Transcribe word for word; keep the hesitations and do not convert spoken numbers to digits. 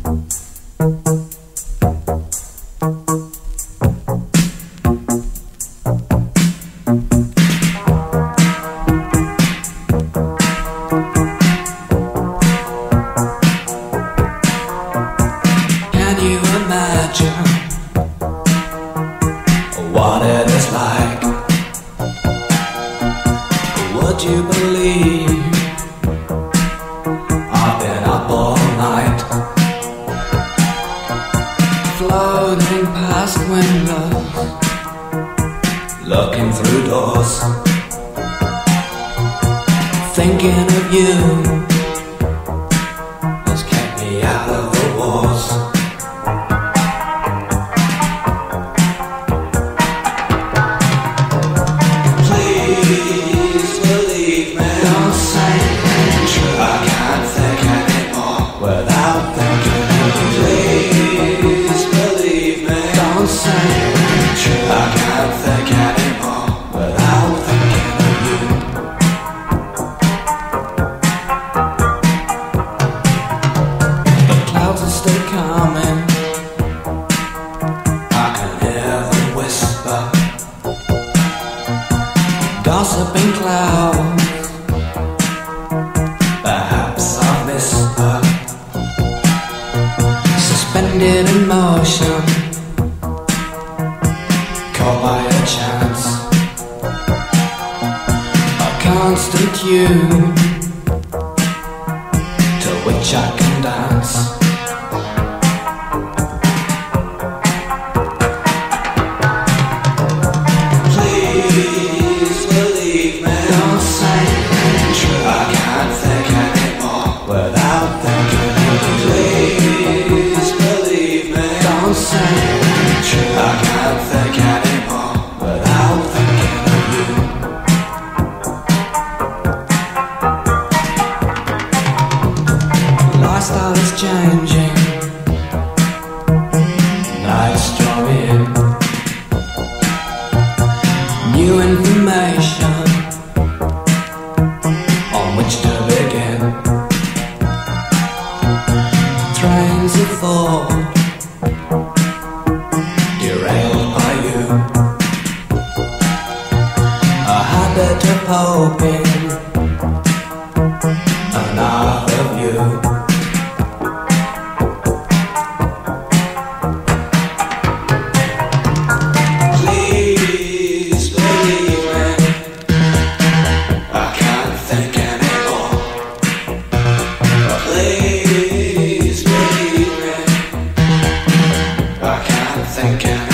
What it is like? Would you believe I've been up all night, floating past windows, looking through doors, thinking of you has kept me out of the wars. Still coming, I can hear them whisper, gossiping clouds. Perhaps I've missed her, suspended in motion, caught by a chance, a constant tune to which I can dance. I can't think anymore without thinking of you. Lifestyle is changing, night's drawing in, new information on which to begin. Trains of thought derailed by you, a habit of hoping another view. Please believe me, I can't think anymore. Please believe me, I can't think anymore.